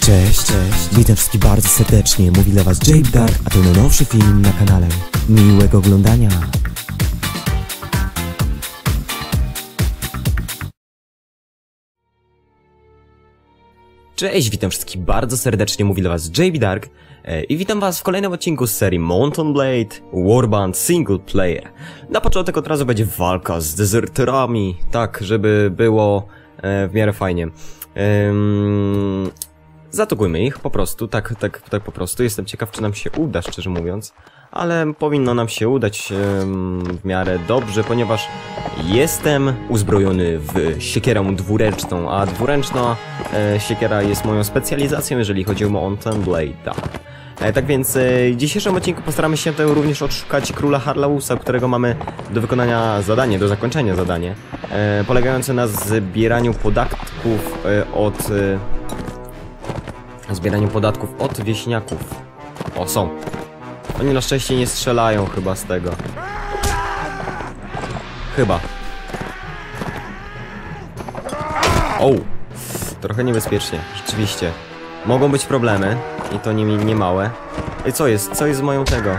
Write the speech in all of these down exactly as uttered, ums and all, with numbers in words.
Cześć, cześć, witam wszystkich bardzo serdecznie, mówi dla was Jape Dark, a to najnowszy film na kanale. Miłego oglądania. Cześć, witam wszystkich bardzo serdecznie, mówi dla was Jape Dark e, i witam was w kolejnym odcinku z serii Mount and Blade Warband Single Player. Na początek od razu będzie walka z dezerterami, tak, żeby było e, w miarę fajnie. Ehm... Zaatakujmy ich po prostu, tak, tak, tak po prostu. Jestem ciekaw, czy nam się uda, szczerze mówiąc. Ale powinno nam się udać um, w miarę dobrze, ponieważ jestem uzbrojony w siekierę dwuręczną, a dwuręczna e, siekiera jest moją specjalizacją, jeżeli chodzi o Mount and Blade. Tak. E, tak więc e, w dzisiejszym odcinku postaramy się tutaj również odszukać króla Harlausa, którego mamy do wykonania zadanie, do zakończenia zadanie, e, polegające na zbieraniu podatków e, od... E, zbieraniu podatków od wieśniaków. O, są. Oni na szczęście nie strzelają chyba z tego. Chyba. O! Trochę niebezpiecznie, rzeczywiście. Mogą być problemy. I to nie, nie małe. I co jest? Co jest z moją tego?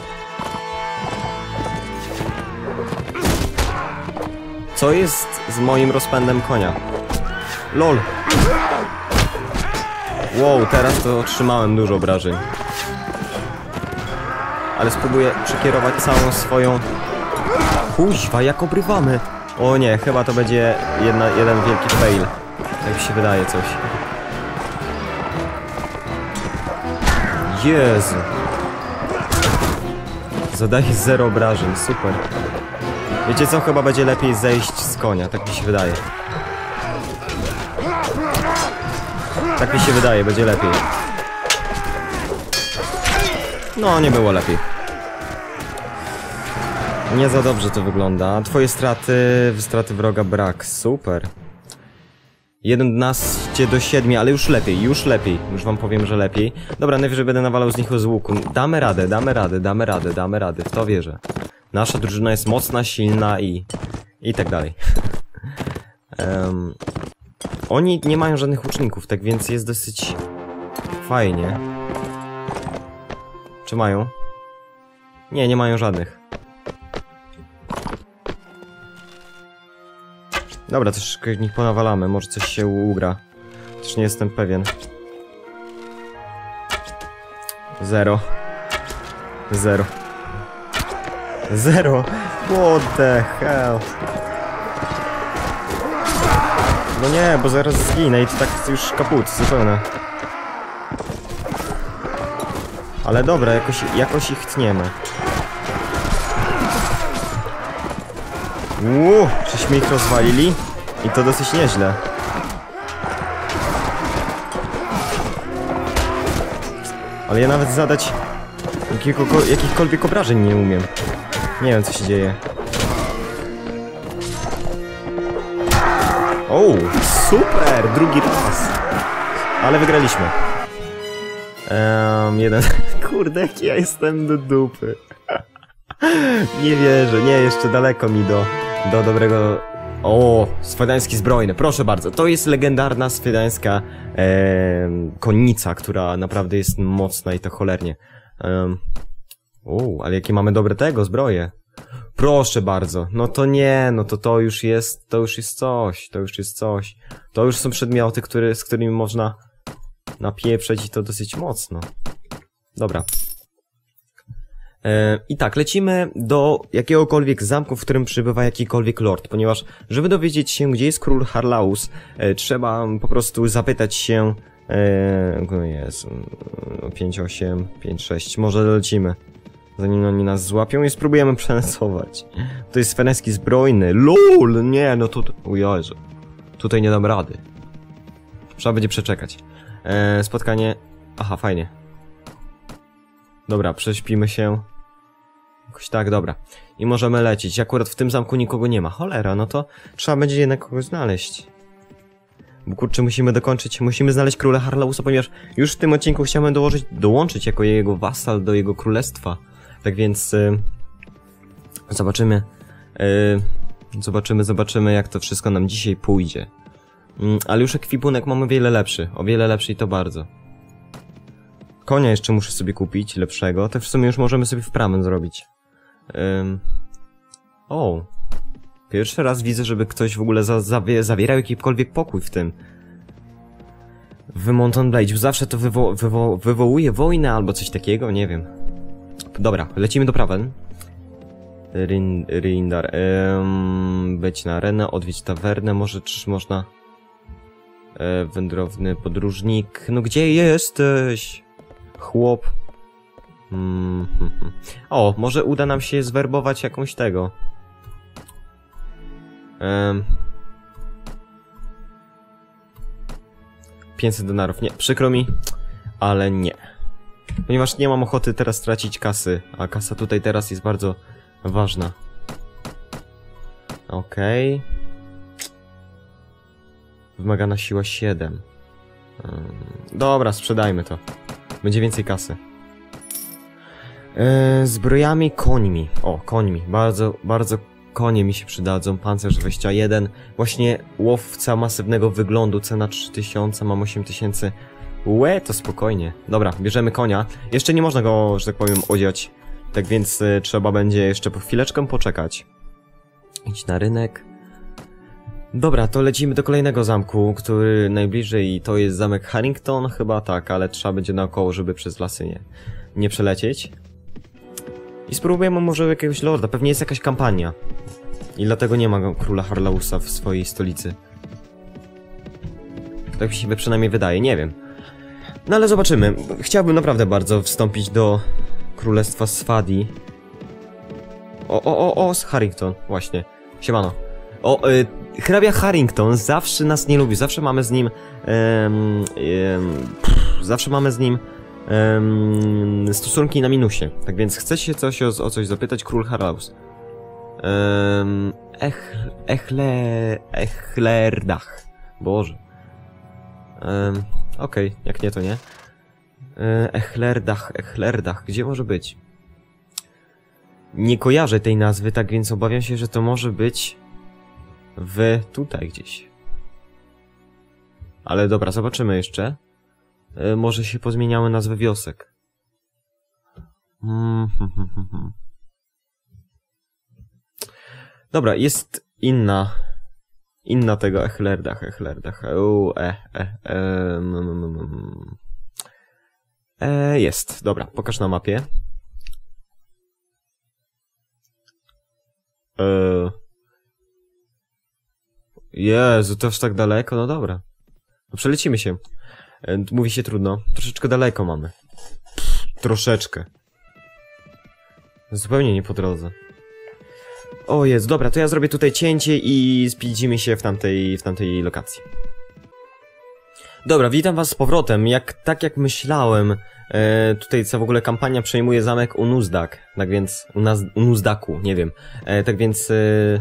Co jest z moim rozpędem konia? LOL! Wow, teraz to otrzymałem dużo obrażeń. Ale spróbuję przekierować całą swoją... Kuźwa, jak obrywamy! O nie, chyba to będzie jedna, jeden wielki fail. Tak mi się wydaje coś. Jezu! Zadaje zero obrażeń, super. Wiecie co? Chyba będzie lepiej zejść z konia, tak mi się wydaje. Tak mi się wydaje, będzie lepiej. No, nie było lepiej. Nie za dobrze to wygląda. Twoje straty, straty wroga brak. Super. jedenaście do siedmiu, ale już lepiej, już lepiej. Już wam powiem, że lepiej. Dobra, najwyżej będę nawalał z nich z łuku. Damy radę, damy radę, damy radę, damy radę. W to wierzę. Nasza drużyna jest mocna, silna i... I tak dalej. um... Oni nie mają żadnych łuczników, tak więc jest dosyć fajnie. Czy mają? Nie, nie mają żadnych. Dobra, też nich ponawalamy, może coś się ugra. Też nie jestem pewien. Zero. Zero. Zero! What the hell? No nie, bo zaraz zginę i to tak już kaput, zupełnie. Ale dobra, jakoś, jakoś ich tniemy. Uuu, żeśmy ich rozwalili i to dosyć nieźle. Ale ja nawet zadać jakichkolwiek obrażeń nie umiem. Nie wiem, co się dzieje. O, super! Drugi raz! Ale wygraliśmy. Um, jeden... Kurde, jaki ja jestem do dupy. Nie wierzę, nie, jeszcze daleko mi do, do dobrego... O, swedański zbrojny, proszę bardzo. To jest legendarna swedańska e, konnica, która naprawdę jest mocna i to cholernie. Um, o, ale jakie mamy dobre tego, zbroje. Proszę bardzo, no to nie, no to to już jest, to już jest coś, to już jest coś. To już są przedmioty, które, z którymi można napieprzeć i to dosyć mocno. Dobra. E, I tak, lecimy do jakiegokolwiek zamku, w którym przybywa jakikolwiek lord, ponieważ żeby dowiedzieć się, gdzie jest król Harlaus, e, trzeba po prostu zapytać się... E, jest, pięć osiem, pięć sześć, może lecimy. Zanim oni nas złapią i spróbujemy przenesować. To jest swedański zbrojny. LOL! Nie, no to... O Jezu. Tutaj nie dam rady. Trzeba będzie przeczekać. Eee, spotkanie... Aha, fajnie. Dobra, prześpimy się. Jakoś tak, dobra. I możemy lecieć. Akurat w tym zamku nikogo nie ma. Cholera, no to trzeba będzie jednak kogoś znaleźć. Bo kurczę, musimy dokończyć, musimy znaleźć króla Harlausa, ponieważ już w tym odcinku chciałem dołożyć, dołączyć jako jego wasal do jego królestwa. Tak więc y, zobaczymy, y, zobaczymy, zobaczymy jak to wszystko nam dzisiaj pójdzie. Mm, ale już ekwipunek mamy o wiele lepszy. O wiele lepszy i to bardzo. Konia jeszcze muszę sobie kupić, lepszego. To w sumie już możemy sobie wprawę zrobić. Um. O. Pierwszy raz widzę, żeby ktoś w ogóle za zawie zawierał jakikolwiek pokój w tym. W Mountain Blade. Zawsze to wywo wywo wywołuje wojnę albo coś takiego, nie wiem. Dobra, lecimy do Prawen. Rin Rindar. Um, być na arenę, odwiedź tawernę. Może czy można... E, wędrowny podróżnik. No gdzie jesteś? Chłop. Mm -hmm. O, może uda nam się zwerbować jakąś tego. Um. pięćset denarów. Nie, przykro mi, ale nie. Ponieważ nie mam ochoty teraz stracić kasy, a kasa tutaj teraz jest bardzo ważna. Okej. Okay. Wymagana siła siedem. Um. Dobra, sprzedajmy to. Będzie więcej kasy. Eee, zbrojami, końmi. O, końmi. Bardzo, bardzo konie mi się przydadzą. Pancerz dwadzieścia jeden. Właśnie łowca masywnego wyglądu. Cena trzy tysiące, mam osiem tysięcy. Łe, to spokojnie. Dobra, bierzemy konia. Jeszcze nie można go, że tak powiem, odziać. Tak więc y, trzeba będzie jeszcze po chwileczkę poczekać. Idź na rynek. Dobra, to lecimy do kolejnego zamku, który najbliżej to jest zamek Harrington, chyba tak, ale trzeba będzie naokoło, żeby przez lasy nie, nie przelecieć. I spróbujemy może jakiegoś lorda, pewnie jest jakaś kampania. I dlatego nie ma króla Harlausa w swojej stolicy. Tak mi się przynajmniej wydaje, nie wiem. No ale zobaczymy. Chciałbym naprawdę bardzo wstąpić do Królestwa Swadi. O, o, o, o, z Harrington, właśnie. Siemano. O, y, hrabia Harrington zawsze nas nie lubi, zawsze mamy z nim... Ym, ym, pff, zawsze mamy z nim... Um, stosunki na minusie. Tak więc chce się coś o, o coś zapytać, król Harlaus. Um, ech, echle, Echlerdach. Boże. Um, Okej, okay, jak nie to nie. Echlerdach, Echlerdach. Gdzie może być? Nie kojarzę tej nazwy, tak więc obawiam się, że to może być w tutaj gdzieś. Ale dobra, zobaczymy jeszcze. Może się pozmieniały nazwy wiosek. Mm, hmm, hmm, hmm. Dobra, jest inna. Inna tego Echlerdach, Echlerdach. U, e, e, e, mm, mm, e, jest, dobra, pokaż na mapie. E, Jezu, to aż tak daleko, no dobra. No przelecimy się. Mówi się trudno. Troszeczkę daleko mamy. Pff, troszeczkę. Zupełnie nie po drodze. O jest, dobra, to ja zrobię tutaj cięcie i spilidzimy się w tamtej, w tamtej lokacji. Dobra, witam was z powrotem. Jak, tak jak myślałem, e, tutaj co w ogóle kampania przejmuje zamek Unuzdak. Tak więc, Unaz, Unuzdaku, nie wiem. E, tak więc... E,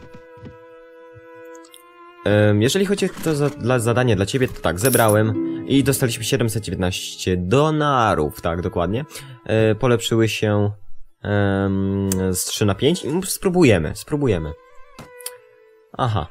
Jeżeli chodzi o to za, dla, zadanie dla ciebie, to tak, zebrałem i dostaliśmy siedemset dziewiętnaście donarów, tak, dokładnie. E, polepszyły się e, z trzy na pięć i spróbujemy, spróbujemy. Aha.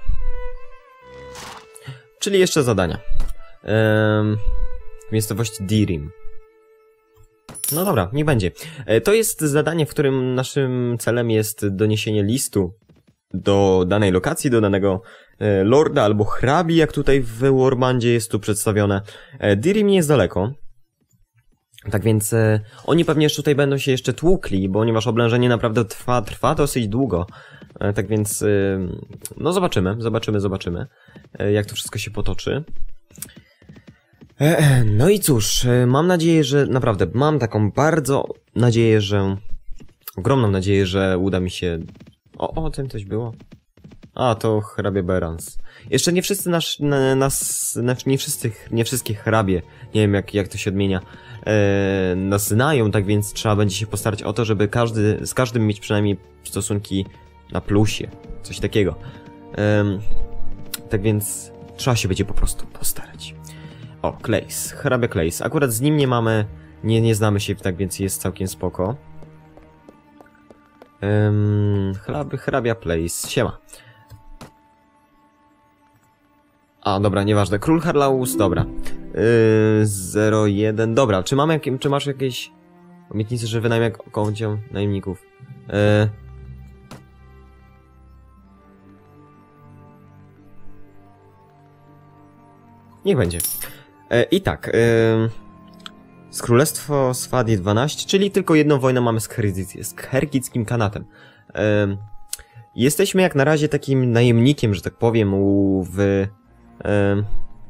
Czyli jeszcze zadania. E, w miejscowości Dirim. No dobra, niech będzie. E, to jest zadanie, w którym naszym celem jest doniesienie listu do danej lokacji, do danego e, lorda albo hrabi, jak tutaj w Warbandzie jest tu przedstawione. E, Dirim nie jest daleko. Tak więc e, oni pewnie jeszcze tutaj będą się jeszcze tłukli, ponieważ oblężenie naprawdę trwa, trwa dosyć długo. E, tak więc, e, no zobaczymy, zobaczymy, zobaczymy, e, jak to wszystko się potoczy. E, no i cóż, e, mam nadzieję, że naprawdę, mam taką bardzo nadzieję, że, ogromną nadzieję, że uda mi się... O, o, tym coś było. A, to hrabia Berans. Jeszcze nie wszyscy nasz, na, nas, nie wszyscy, nie wszystkie hrabie, nie wiem jak, jak to się odmienia, e, nas znają, tak więc trzeba będzie się postarać o to, żeby każdy, z każdym mieć przynajmniej stosunki na plusie. Coś takiego. E, tak więc trzeba się będzie po prostu postarać. O, Clays, hrabia Clays. Akurat z nim nie mamy, nie, nie znamy się, tak więc jest całkiem spoko. Um, hrabia, hrabia Place, siema. A, dobra, nieważne. Król Harlaus, dobra. Yy, zero jeden, dobra. Czy mamy jakie, czy masz jakieś obietnice, że wynajmę koncie najemników? Yy. Niech będzie. Yy, I tak. Yy. Z Królestwo Sfadi dwanaście, czyli tylko jedną wojnę mamy z, z Kherkickim Kanatem. Yy. Jesteśmy jak na razie takim najemnikiem, że tak powiem, u w... Yy.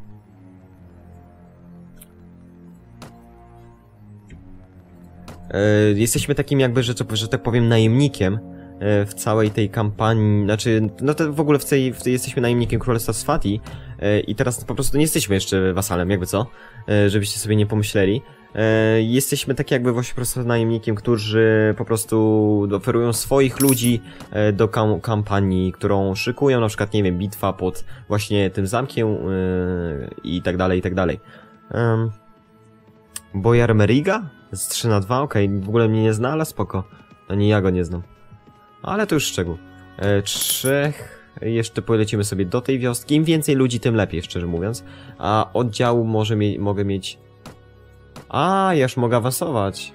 Yy, jesteśmy takim jakby, że, że tak powiem, najemnikiem yy, w całej tej kampanii, znaczy, no to w ogóle w tej, w tej jesteśmy najemnikiem Królestwa Sfati yy, i teraz po prostu nie jesteśmy jeszcze wasalem, jakby co, yy, żebyście sobie nie pomyśleli. Yy, jesteśmy tak jakby właśnie po prostu najemnikiem, którzy po prostu oferują swoich ludzi yy, do kam kampanii, którą szykują, na przykład, nie wiem, bitwa pod właśnie tym zamkiem yy, i tak dalej, i tak dalej. Yy. Bojar Meriga? Z trzy na dwa, okej, okay. W ogóle mnie nie zna, ale spoko. Ani ja go nie znam. Ale to już szczegół. E, trzech... Jeszcze polecimy sobie do tej wioski. Im więcej ludzi, tym lepiej, szczerze mówiąc. A oddziału może mie mogę mieć... A, ja już mogę awansować.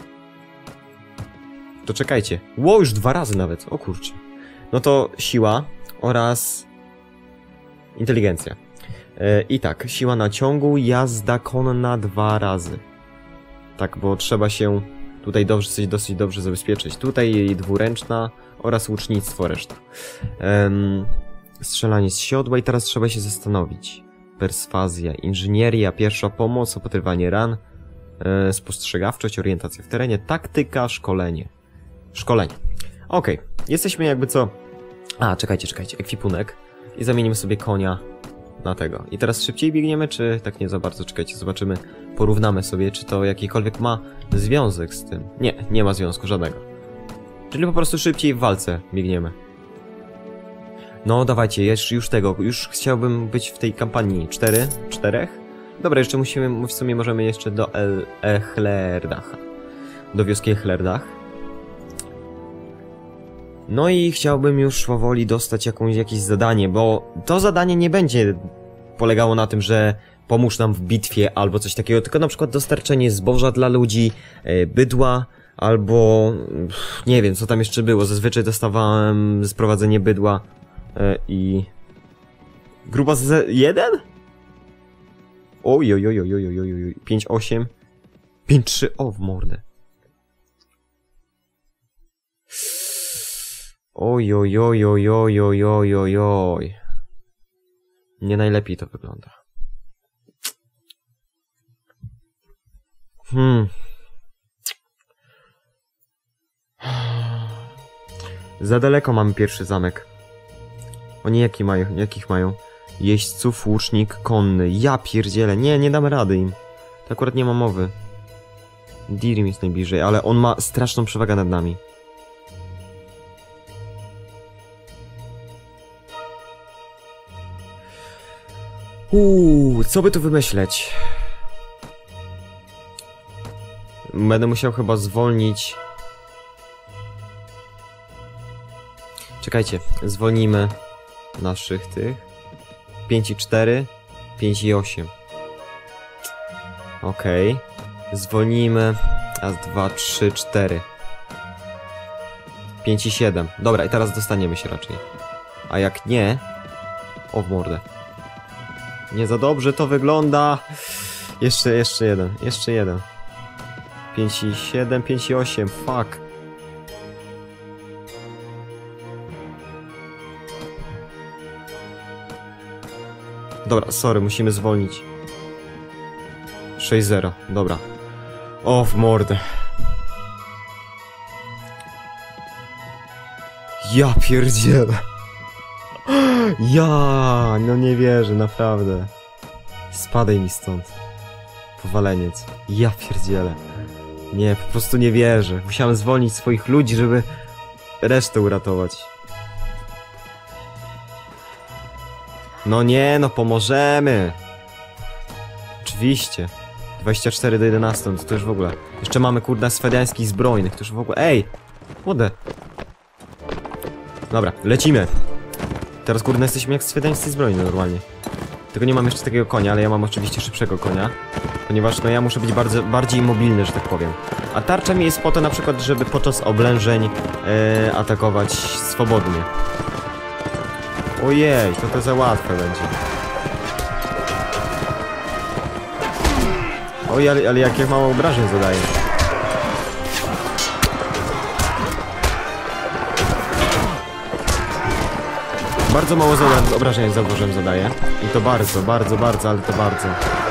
To czekajcie. Ło, już dwa razy nawet. O kurczę. No to siła oraz... inteligencja. E, I tak, siła na ciągu, jazda konna dwa razy. Tak, bo trzeba się tutaj dobrze, coś dosyć dobrze zabezpieczyć. Tutaj dwuręczna oraz łucznictwo reszta. Um, strzelanie z siodła i teraz trzeba się zastanowić. Perswazja, inżynieria, pierwsza pomoc, opatrywanie ran, e, spostrzegawczość, orientacja w terenie, taktyka, szkolenie. Szkolenie. Okej, okay. Jesteśmy jakby co... A, czekajcie, czekajcie, ekwipunek. I zamienimy sobie konia na tego. I teraz szybciej biegniemy, czy tak nie za bardzo? Czekajcie, zobaczymy, porównamy sobie, czy to jakikolwiek ma związek z tym. Nie, nie ma związku żadnego. Czyli po prostu szybciej w walce biegniemy. No, dawajcie, już, już tego, już chciałbym być w tej kampanii. Cztery? Czterech? Dobra, jeszcze musimy, w sumie możemy jeszcze do El Echlerdach. Do wioski Echlerdach. No i chciałbym już powoli dostać jakąś, jakieś zadanie, bo to zadanie nie będzie polegało na tym, że pomóż nam w bitwie albo coś takiego, tylko na przykład dostarczenie zboża dla ludzi, bydła, albo nie wiem, co tam jeszcze było. Zazwyczaj dostawałem sprowadzenie bydła i... Gruba z jeden? Oj, oj, oj, oj, oj, oj, oj, pięć osiem, pięć trzy, o w mordę. Oj, oj, oj, oj, oj, oj, oj, oj, oj. Nie najlepiej to wygląda. Hmm. Za daleko mamy pierwszy zamek. Oni jaki mają, jakich mają? Jeźdźców, łucznik, konny. Ja pierdzielę. Nie, nie damy rady im. To akurat nie ma mowy. Dirim jest najbliżej, ale on ma straszną przewagę nad nami. Uuu, co by tu wymyśleć? Będę musiał chyba zwolnić. Czekajcie, zwolnimy naszych tych. pięć i cztery, pięć i osiem. Okej. Okay. Zwolnimy. Raz, dwa, trzy, cztery. pięć i siedem. Dobra, i teraz dostaniemy się raczej. A jak nie... O w mordę. Nie za dobrze to wygląda. Jeszcze, jeszcze jeden, jeszcze jeden. pięć i siedem, pięć i osiem, fuck. Dobra, sorry, musimy zwolnić. sześć zero, dobra. O, w mordę. Ja pierdzielę. Ja, no nie wierzę, naprawdę. Spadaj mi stąd. Powaleniec. Ja pierdzielę. Nie, po prostu nie wierzę. Musiałem zwolnić swoich ludzi, żeby resztę uratować. No nie, no pomożemy. Oczywiście. dwadzieścia cztery do jedenastu, no to już w ogóle. Jeszcze mamy kurde swedańskich zbrojnych, to już w ogóle. Ej! Młode. Dobra, lecimy. Teraz kurde jesteśmy jak swedańscy zbrojni normalnie. Tylko nie mam jeszcze takiego konia, ale ja mam oczywiście szybszego konia. Ponieważ no ja muszę być bardzo, bardziej mobilny, że tak powiem. A tarcza mi jest po to na przykład, żeby podczas oblężeń e, atakować swobodnie. Ojej, to to za łatwe będzie. Oj, ale, ale jak, jak mało obrażeń zadaje. Bardzo mało obrażeń zauważyłem zadaje. I to bardzo, bardzo, bardzo, ale to bardzo.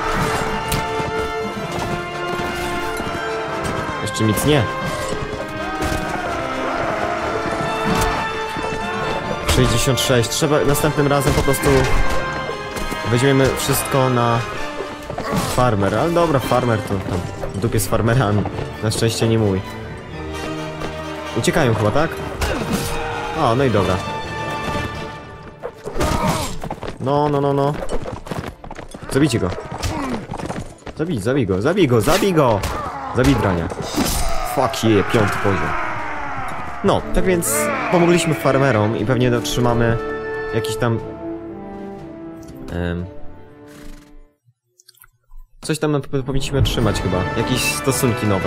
Jeszcze nic nie. sześćdziesiąt sześć. Trzeba następnym razem po prostu weźmiemy wszystko na farmer. Ale dobra, farmer to tam w dupie z farmerami. Na szczęście nie mój. Uciekają chyba, tak? O, no i dobra. No, no, no, no. Zabijcie go. Zabij, zabij go, zabij go, zabij go! Zabij drania. Fuck yeah, piąty poziom. No, tak więc pomogliśmy farmerom i pewnie otrzymamy jakiś tam... Um, coś tam powinniśmy otrzymać chyba. Jakieś stosunki nowe.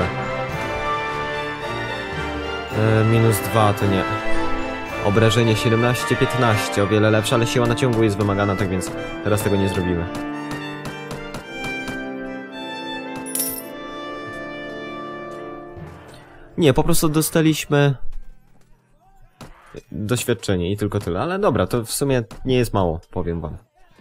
E, minus dwa to nie. Obrażenie siedemnaście piętnaście, o wiele lepsze, ale siła naciągu jest wymagana, tak więc teraz tego nie zrobimy. Nie, po prostu dostaliśmy doświadczenie i tylko tyle, ale dobra, to w sumie nie jest mało, powiem wam.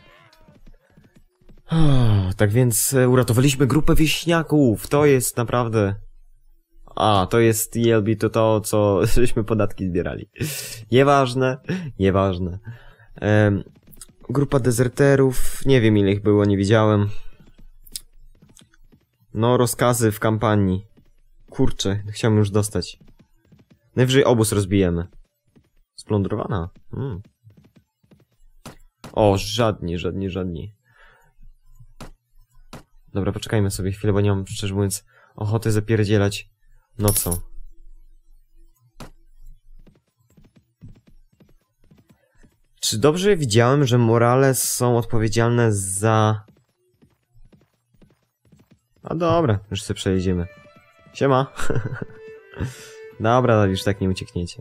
Tak więc uratowaliśmy grupę wieśniaków, to jest naprawdę... A, to jest E L B, to to, co żeśmy podatki zbierali. Nieważne, nieważne. Ehm, grupa dezerterów, nie wiem ile ich było, nie widziałem. No, rozkazy w kampanii. Kurczę, chciałbym już dostać. Najwyżej obóz rozbijemy. Splądrowana. Hmm. O, żadni, żadni, żadni. Dobra, poczekajmy sobie chwilę, bo nie mam, szczerze mówiąc, ochoty zapierdzielać nocą. Czy dobrze widziałem, że Morales są odpowiedzialne za... A dobra, już sobie przejedziemy. Siema. Dobra, już tak nie uciekniecie.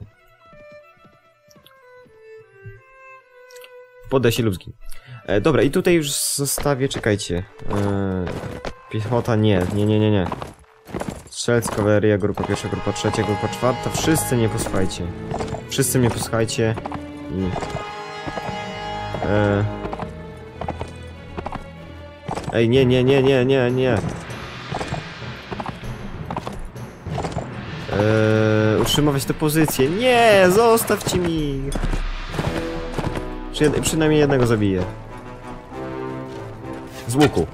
Podaj się ludzki. E, dobra, i tutaj już zostawię, czekajcie. E, piechota nie, nie, nie, nie, nie. Strzelec, kawaleria, grupa pierwsza, grupa trzecia, grupa czwarta. Wszyscy nie posłuchajcie. Wszyscy mnie posłuchajcie. I... E... Ej, nie, nie, nie, nie, nie, nie. Eee, utrzymywać tę pozycję. Nie, zostawcie mi. Przy, przynajmniej jednego zabiję. Z łuku.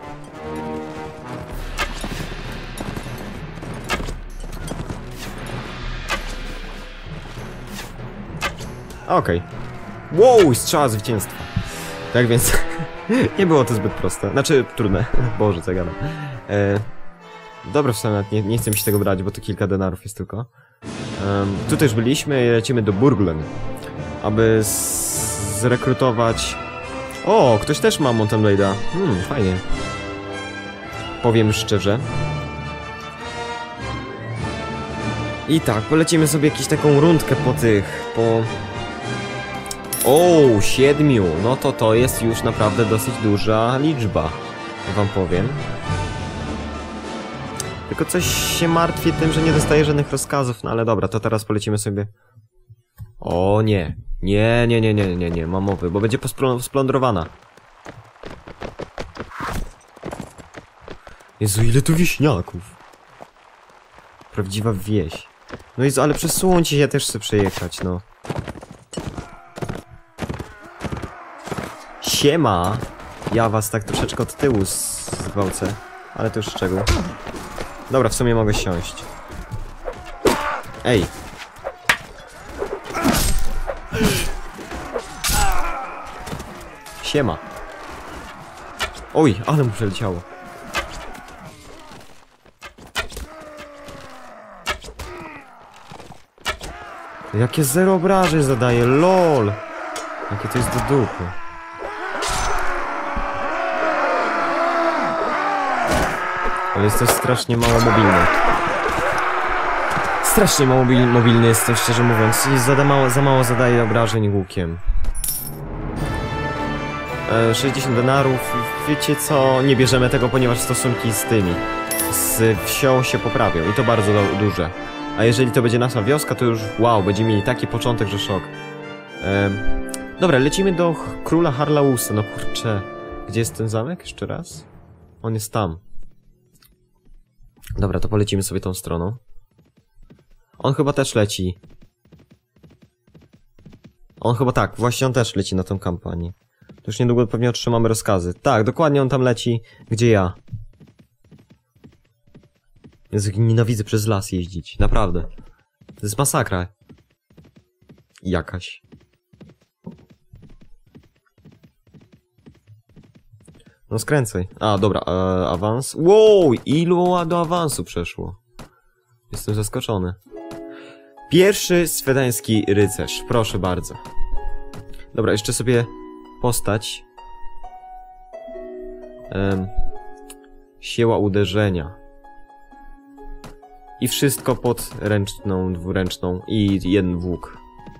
Okej. Okay. Wow, strzała zwycięstwa. Tak więc nie było to zbyt proste. Znaczy, trudne. Boże, co ja gadam. Eee, Dobra, w sumie nie, nie chcę mi się tego brać, bo to kilka denarów jest tylko. Um, tutaj już byliśmy i lecimy do Burglen, aby zrekrutować... O, ktoś też ma Mountain Blade'a. Hmm, fajnie. Powiem szczerze. I tak, polecimy sobie jakąś taką rundkę po tych, po... O, siedmiu. No to to jest już naprawdę dosyć duża liczba, wam powiem. Tylko coś się martwię tym, że nie dostaję żadnych rozkazów, no ale dobra, to teraz polecimy sobie... O nie, nie, nie, nie, nie, nie, nie, mam mowy, bo będzie splądrowana. Jezu, ile tu wieśniaków. Prawdziwa wieś. No Jezu, ale przesuńcie się, ja też chcę przejechać, no. Siema! Ja was tak troszeczkę od tyłu zgwałcę, ale to już szczegół. Dobra, w sumie mogę siąść. Ej! Siema! Oj, ale mu przeleciało. Jakie zero obrażeń zadaje, lol! Jakie to jest do dupy. Ale jest też strasznie mało mobilny. Strasznie mało mobil mobilny jestem, szczerze mówiąc. I za mało, za mało zadaje obrażeń łukiem. E, sześćdziesiąt denarów. Wiecie co? Nie bierzemy tego, ponieważ stosunki z tymi, z wsią się poprawią. I to bardzo duże. A jeżeli to będzie nasza wioska, to już wow, będziemy mieli taki początek, że szok. E, dobra, lecimy do króla Harlausa. No kurczę. Gdzie jest ten zamek? Jeszcze raz? On jest tam. Dobra, to polecimy sobie tą stroną. On chyba też leci. On chyba tak, właśnie on też leci na tą kampanię. To już niedługo pewnie otrzymamy rozkazy. Tak, dokładnie on tam leci, gdzie ja. Jezu, nienawidzę przez las jeździć, naprawdę. To jest masakra. Jakaś. No skręcaj. A, dobra, e, awans. Wow, ilu do awansu przeszło. Jestem zaskoczony. Pierwszy swedański rycerz, proszę bardzo. Dobra, jeszcze sobie postać. Um, siła uderzenia. I wszystko pod ręczną, dwuręczną i jeden włók.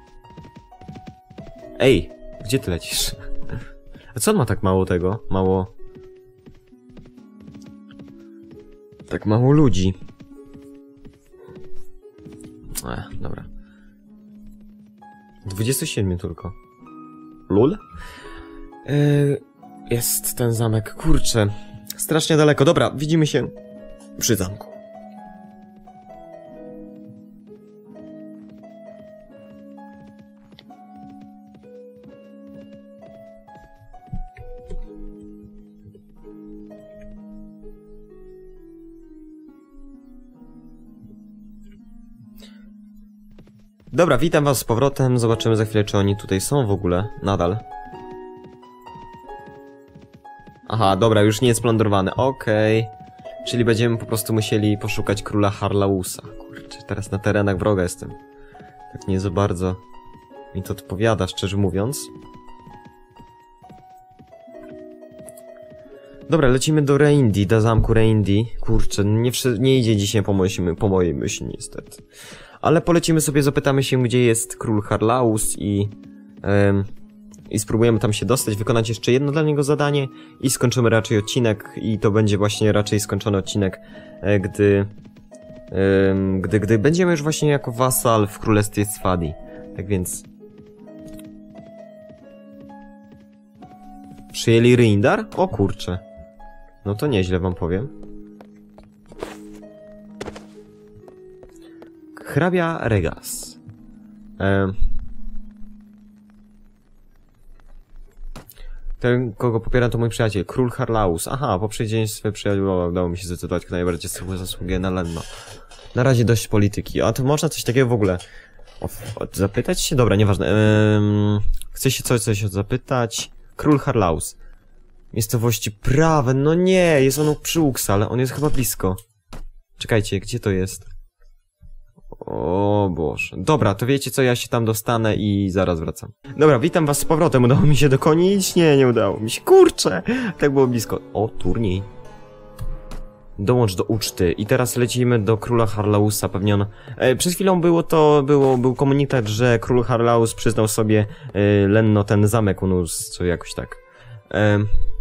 Ej, gdzie ty lecisz? A co on ma tak mało tego? Mało... Tak mało ludzi. Ech, dobra. dwudziestu siedmiu tylko. Lul? Yy, jest ten zamek. Kurczę. Strasznie daleko. Dobra, widzimy się przy zamku. Dobra, witam was z powrotem. Zobaczymy za chwilę, czy oni tutaj są w ogóle. Nadal. Aha, dobra, już nie jest plądrowany. Okej. Okay. Czyli będziemy po prostu musieli poszukać króla Harlausa. Kurczę, teraz na terenach wroga jestem. Tak nie za bardzo mi to odpowiada, szczerze mówiąc. Dobra, lecimy do Reindi, do zamku Reindi. Kurczę, nie, nie idzie dzisiaj po mojej, po mojej myśli, niestety. Ale polecimy sobie, zapytamy się, gdzie jest król Harlaus i... Ym, I spróbujemy tam się dostać, wykonać jeszcze jedno dla niego zadanie i skończymy raczej odcinek. I to będzie właśnie raczej skończony odcinek, e, gdy, e, gdy... Gdy będziemy już właśnie jako wasal w królestwie Swadi. Tak więc... Przyjęli Rindar? O kurczę. No to nieźle wam powiem. Hrabia Regas. E, Ten, kogo popieram, to mój przyjaciel, król Harlaus. Aha, po przeciwieństwie przyjaciół udało mi się zdecydować, kto najbardziej zasługuje na Lenno. Na razie dość polityki. A to można coś takiego w ogóle... O, o, zapytać się? Dobra, nieważne. Ehm, chcę się coś, coś zapytać. Król Harlaus. Miejscowości prawe. No nie, jest on przy Uxal, on jest chyba blisko. Czekajcie, gdzie to jest? O Boże. Dobra, to wiecie co, ja się tam dostanę i zaraz wracam. Dobra, witam was z powrotem. Udało mi się dokonić? Nie, nie udało mi się. Kurczę! Tak było blisko. O, turniej. Dołącz do uczty. I teraz lecimy do króla Harlausa. Pewnie on... E, przed chwilą było to... Było, był komunikat, że król Harlaus przyznał sobie e, Lenno ten zamek unósł, czy jakoś tak. E,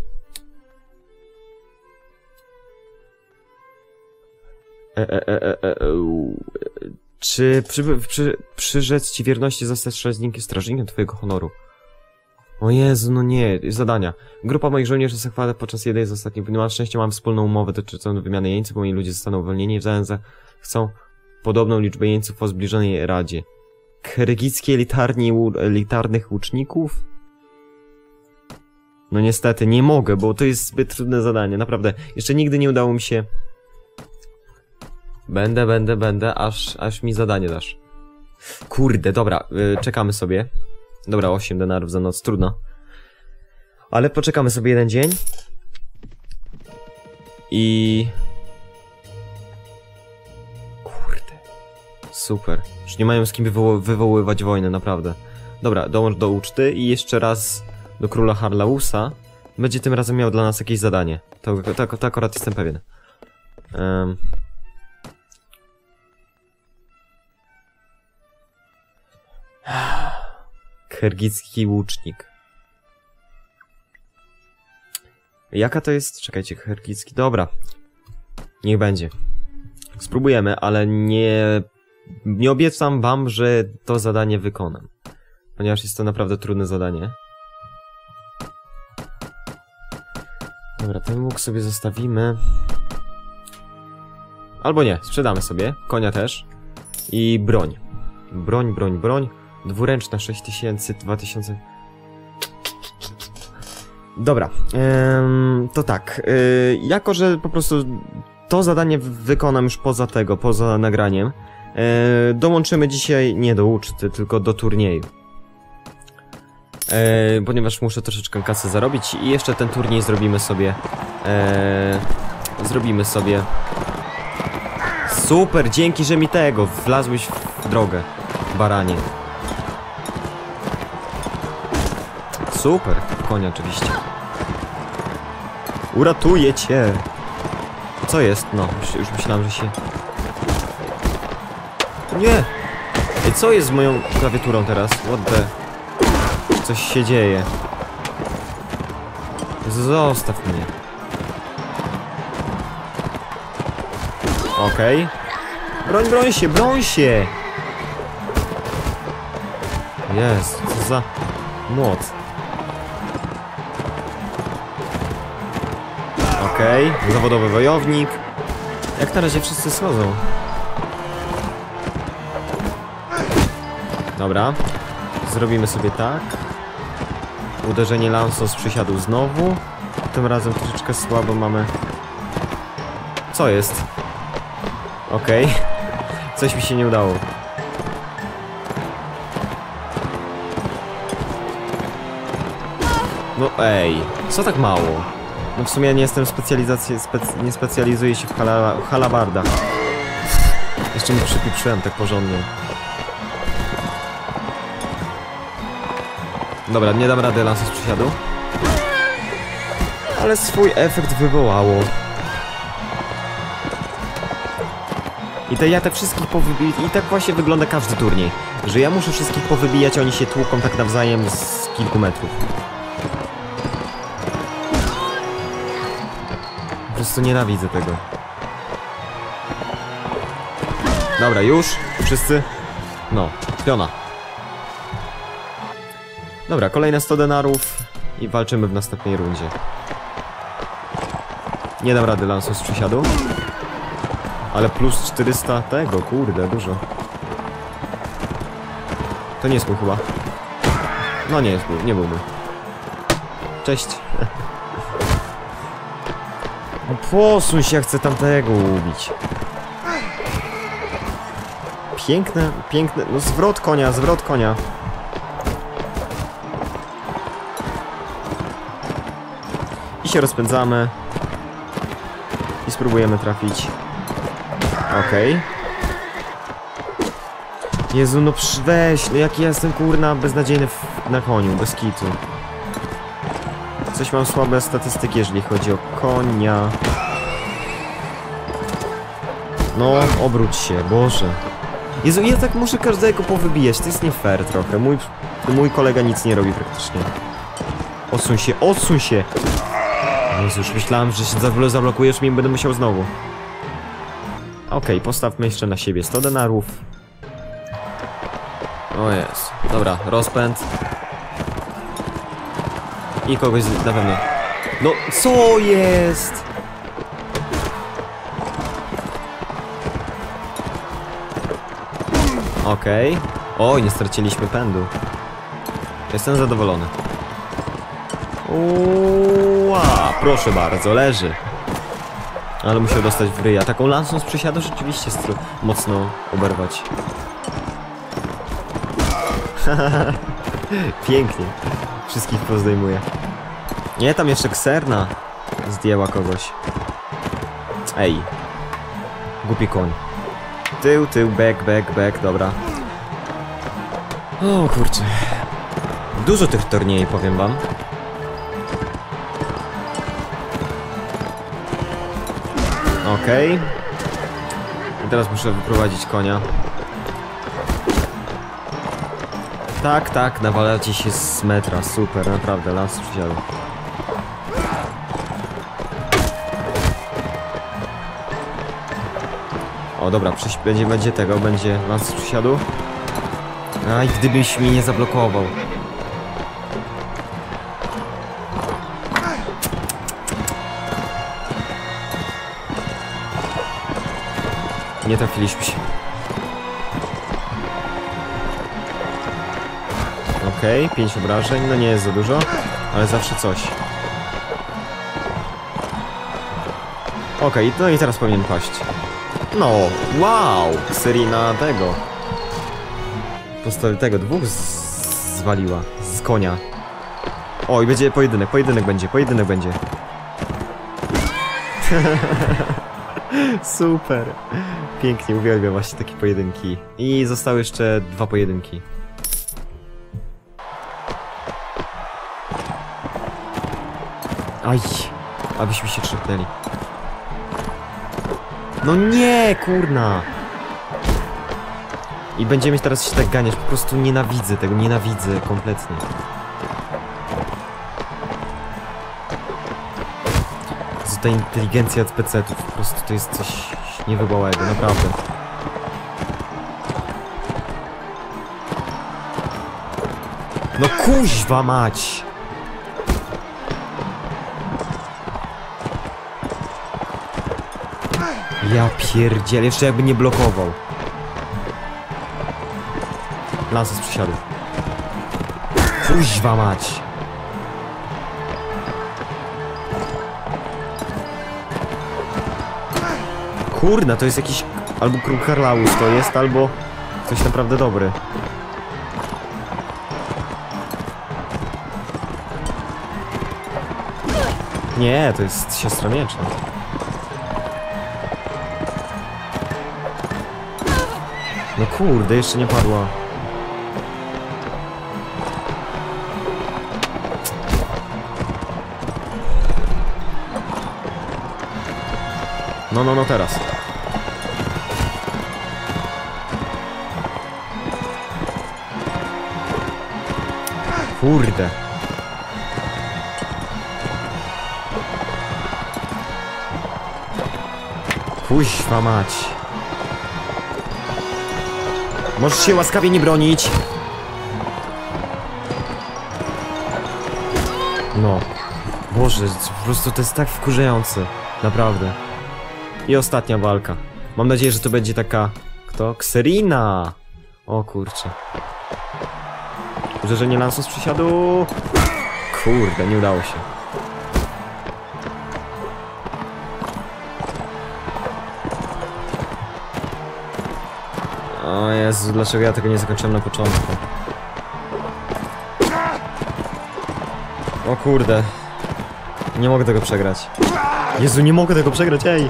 e, e, e, e, e, Czy przy, przy, przyrzec ci wierności zostać strażnikiem, strażnikiem twojego honoru? O Jezu, no nie, zadania. Grupa moich żołnierzy zachwala podczas jednej z ostatnich dni. Mam szczęście, mam wspólną umowę dotyczącą wymiany jeńców, bo moi ludzie zostaną uwolnieni i w zamian za chcą podobną liczbę jeńców o zbliżonej radzie. Kyrgyzkie elitarni, elitarnych łuczników? No niestety, nie mogę, bo to jest zbyt trudne zadanie, naprawdę. Jeszcze nigdy nie udało mi się... Będę, będę, będę, aż, aż mi zadanie dasz. Kurde, dobra, yy, czekamy sobie. Dobra, osiem denarów za noc, trudno. Ale poczekamy sobie jeden dzień. I... Kurde. Super. Już nie mają z kim wywoł wywoływać wojny, naprawdę. Dobra, dołącz do uczty i jeszcze raz do króla Harlausa. Będzie tym razem miał dla nas jakieś zadanie. To, to, to akurat jestem pewien. Um. Kyrgyzski łucznik. Jaka to jest? Czekajcie, kyrgyzski. Dobra. Niech będzie. Spróbujemy, ale nie... Nie obiecam wam, że to zadanie wykonam. Ponieważ jest to naprawdę trudne zadanie. Dobra, ten łuk sobie zostawimy. Albo nie, sprzedamy sobie. Konia też. I broń. Broń, broń, broń. Dwuręczna sześć tysięcy, dwa tysiące... Dobra, ym, to tak. Yy, jako, że po prostu to zadanie wykonam już poza tego, poza nagraniem, yy, dołączymy dzisiaj nie do uczty, tylko do turnieju. Yy, ponieważ muszę troszeczkę kasy zarobić i jeszcze ten turniej zrobimy sobie... Yy, zrobimy sobie... Super, dzięki, że mi tego wlazłeś w drogę, baranie. Super, konia oczywiście. Uratuję cię. Co jest? No, już, już myślałem, że się... Nie! Ej, co jest z moją klawiaturą teraz? What the... Coś się dzieje. Zostaw mnie. Okej. Okay. Broń, broń się, broń się! Jest, co za... moc. Okej, okay. Zawodowy wojownik. Jak na razie wszyscy schodzą. Dobra. Zrobimy sobie tak. Uderzenie lansą z przysiadu znowu. Tym razem troszeczkę słabo mamy. Co jest? Okej. Okay. Coś mi się nie udało. No ej, co tak mało? No w sumie ja nie jestem specjalizacji, spec nie specjalizuję się w hala halabardach. Jeszcze mi przypieprzyłem tak porządnie. Dobra, nie dam rady lansu z przysiadu. Ale swój efekt wywołało. I te ja te wszystkich powybijać. I tak właśnie wygląda każdy turniej. Że ja muszę wszystkich powybijać, oni się tłuką tak nawzajem z kilku metrów. Po prostu nienawidzę tego. Dobra, już? Wszyscy? No, piona. Dobra, kolejne sto denarów i walczymy w następnej rundzie. Nie dam rady lansu z przysiadu. Ale plus czterysta tego, kurde, dużo. To nie jest mój chyba. No nie jest mój, nie był mój. Cześć. No posuń się, ja chcę tamtego ubić. Piękne, piękne, no zwrot konia, zwrot konia. I się rozpędzamy. I spróbujemy trafić. Okej. Okay. Jezu, no weź, no jaki ja jestem kurna beznadziejny w, na koniu, bez kitu. Coś mam słabe statystyki, jeżeli chodzi o konia. No, obróć się, Boże. Jezu, ja tak muszę każdego powybijać, to jest nie fair trochę. Mój, mój kolega nic nie robi praktycznie. Odsuń się, odsuń się! Jezu, już myślałem, że się zablokujesz mi i będę musiał znowu. Okej, okay, postawmy jeszcze na siebie sto denarów. O jest. Dobra, rozpęd. I kogoś na pewno. No, co jest? Okej. Okay. Oj, nie straciliśmy pędu. Jestem zadowolony. Uła, proszę bardzo, leży. Ale musiał dostać w ryja. Taką lansą z przysiadu rzeczywiście mocno oberwać. Pięknie. Wszystkich pozdejmuje. Nie, tam jeszcze Kserna zdjęła kogoś. Ej. Głupi koń. Tył, tył, back, back, back, dobra. O kurczę. Dużo tych turniejów, powiem wam. Okej. Okay. I teraz muszę wyprowadzić konia. Tak, tak, nawalacie się z metra, super, naprawdę, las przysiadł. O, dobra, będzie, będzie tego, będzie las przysiadł. Aj, gdybyś mnie nie zablokował. Nie trafiliśmy się. Okej, okay, pięć obrażeń, no nie jest za dużo, ale zawsze coś. Okej, okay, no i teraz powinien paść. No, wow! Serina tego. Postawi tego, dwóch z... zwaliła. Z konia. O, i będzie pojedynek, pojedynek będzie, pojedynek będzie. Super. Pięknie, uwielbiam właśnie takie pojedynki. I zostały jeszcze dwa pojedynki. Aj, abyśmy się trzepnęli. No nie, kurna. I będziemy teraz się tak ganiać, po prostu nienawidzę tego, nienawidzę kompletnie. Ta inteligencja od pecetów, po prostu to jest coś niewybałego, naprawdę. No kuźwa mać! Ja pierdzielę, jeszcze jakby nie blokował. Lansa z przysiadu. Kuźwa mać! Kurna, to jest jakiś... albo Król Harlaus to jest, albo... ktoś naprawdę dobry. Nie, to jest siostra miecza. No kurde, jeszcze nie padła. No, no, no teraz. Kurde. Kuźwa mać. Możesz się łaskawie nie bronić. No. Boże, po prostu to jest tak wkurzające. Naprawdę. I ostatnia walka. Mam nadzieję, że to będzie taka... Kto? Serina! O kurczę. Uderzenie lansu z przysiadu. Kurde, nie udało się. O Jezu, dlaczego ja tego nie zakończyłem na początku? O kurde. Nie mogę tego przegrać. Jezu, nie mogę tego przegrać, ej!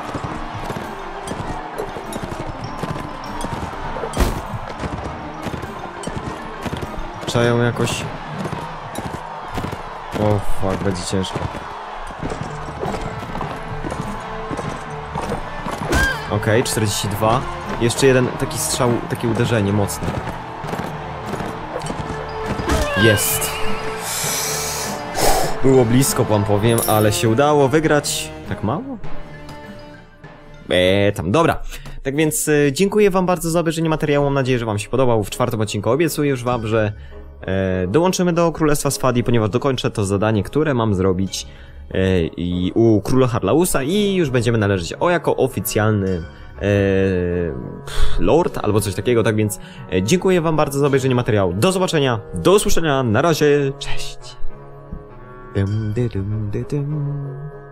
Trzeba ją jakoś... O fuck, będzie ciężko. Okej, okay, czterdzieści dwa. Jeszcze jeden taki strzał, takie uderzenie mocne. Jest. Było blisko, wam powiem, ale się udało wygrać. Tak mało? Eee, tam, dobra. Tak więc e, dziękuję wam bardzo za obejrzenie materiału. Mam nadzieję, że wam się podobał. W czwartym odcinku obiecuję już wam, że e, dołączymy do Królestwa Sfadi, ponieważ dokończę to zadanie, które mam zrobić e, i u Króla Harlausa i już będziemy należeć o jako oficjalny e, pff, lord albo coś takiego. Tak więc e, dziękuję wam bardzo za obejrzenie materiału. Do zobaczenia, do usłyszenia, na razie, cześć. Dum, dum, dum, dum.